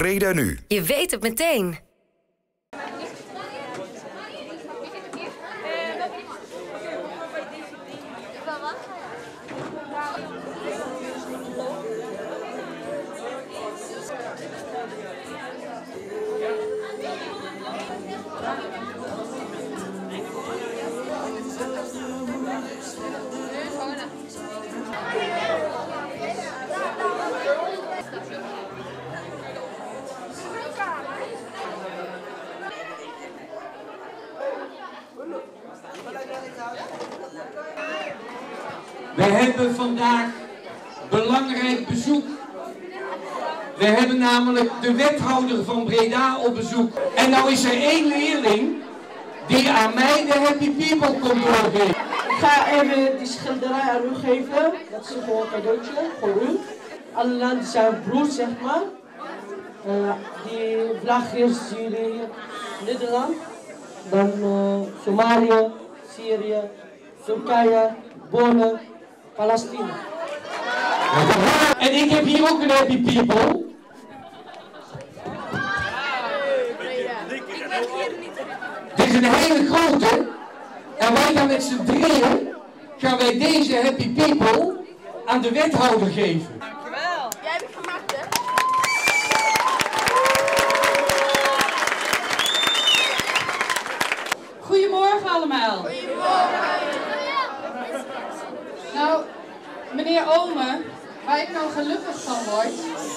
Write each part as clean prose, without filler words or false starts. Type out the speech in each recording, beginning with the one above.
Breda Nu. Je weet het meteen. We hebben vandaag belangrijk bezoek. We hebben namelijk de wethouder van Breda op bezoek. En nou is er één leerling die aan mij de Happy People komt doorgeven. Ik ga even die schilderij aan u geven. Dat is gewoon een cadeautje voor u. Alle landen zijn broers, zeg maar. Die vlag hier zien jullie hier. Nederland. Dan Somalië, Syrië, Turkije, Polen, Palestina. En ik heb hier ook een Happy People. Dit is een hele grote. En wij gaan met z'n drieën, gaan wij deze Happy People aan de wethouder geven. Dankjewel. Jij hebt het gemaakt, hè? Goedemorgen allemaal. Goedemorgen. Nou, meneer Ome, waar ik nou gelukkig van word,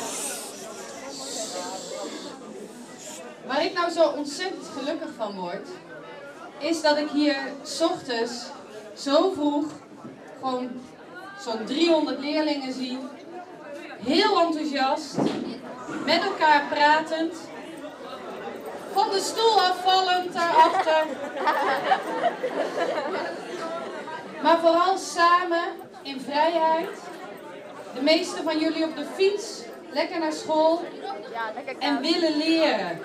waar ik nou zo ontzettend gelukkig van word, is dat ik hier 's ochtends zo vroeg gewoon zo'n 300 leerlingen zie, heel enthousiast, met elkaar pratend, van de stoel afvallend daarachter, maar vooral samen in vrijheid. De meeste van jullie op de fiets, lekker naar school en willen leren.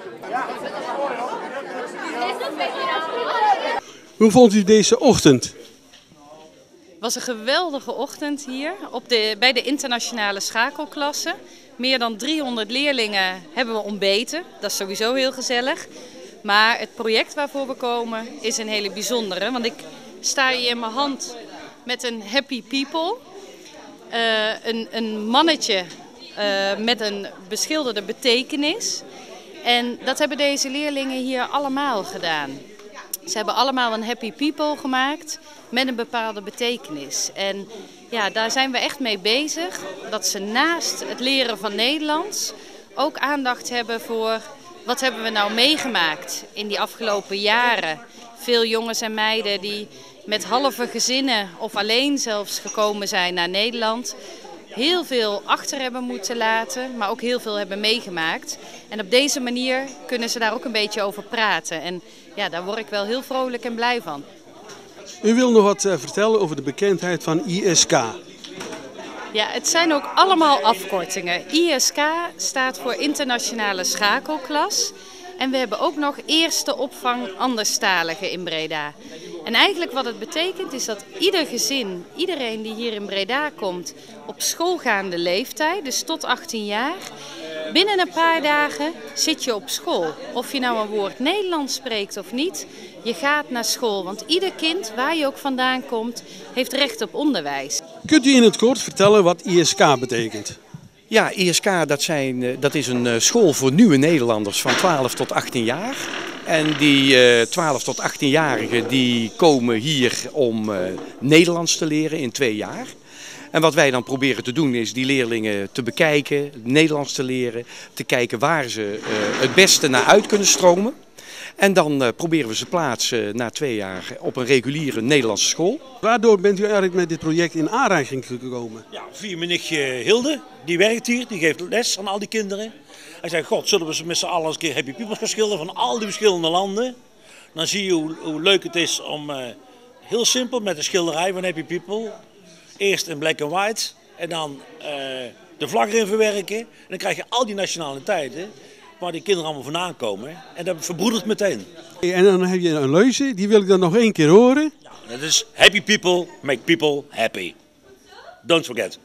Hoe vond u deze ochtend? Het was een geweldige ochtend hier bij de internationale schakelklasse. Meer dan 300 leerlingen hebben we ontbeten. Dat is sowieso heel gezellig. Maar het project waarvoor we komen is een hele bijzondere. Want ik sta hier in mijn hand met een Happy People. Een mannetje met een beschilderde betekenis. En dat hebben deze leerlingen hier allemaal gedaan. Ze hebben allemaal een Happy People gemaakt met een bepaalde betekenis. En ja, daar zijn we echt mee bezig. Dat ze naast het leren van Nederlands ook aandacht hebben voor wat hebben we nou meegemaakt in die afgelopen jaren. Veel jongens en meiden die met halve gezinnen of alleen zelfs gekomen zijn naar Nederland. Heel veel achter hebben moeten laten, maar ook heel veel hebben meegemaakt. En op deze manier kunnen ze daar ook een beetje over praten. En ja, daar word ik wel heel vrolijk en blij van. U wil nog wat vertellen over de bekendheid van ISK. Ja, het zijn ook allemaal afkortingen. ISK staat voor Internationale Schakelklas. En we hebben ook nog eerste opvang anderstaligen in Breda. En eigenlijk wat het betekent is dat ieder gezin, iedereen die hier in Breda komt op schoolgaande leeftijd, dus tot 18 jaar, binnen een paar dagen zit je op school. Of je nou een woord Nederlands spreekt of niet, je gaat naar school. Want ieder kind, waar je ook vandaan komt, heeft recht op onderwijs. Kunt u in het kort vertellen wat ISK betekent? Ja, ISK dat is een school voor nieuwe Nederlanders van 12 tot 18 jaar. En die 12 tot 18-jarigen die komen hier om Nederlands te leren in 2 jaar. En wat wij dan proberen te doen is die leerlingen te bekijken, Nederlands te leren, te kijken waar ze het beste naar uit kunnen stromen. En dan proberen we ze plaatsen na 2 jaar op een reguliere Nederlandse school. Waardoor bent u eigenlijk met dit project in aanraking gekomen? Ja, via mijn nichtje Hilde, die werkt hier, die geeft les aan al die kinderen. Hij zei, god, zullen we ze met z'n allen eens een keer Happy People gaan schilderen van al die verschillende landen. Dan zie je hoe leuk het is om heel simpel met een schilderij van Happy People. Eerst in black and white en dan de vlag erin verwerken. En dan krijg je al die nationaliteiten waar die kinderen allemaal vandaan komen. En dat verbroedert meteen. En dan heb je een leuze, die wil ik dan nog 1 keer horen. Ja, dat is Happy People make people happy. Don't forget.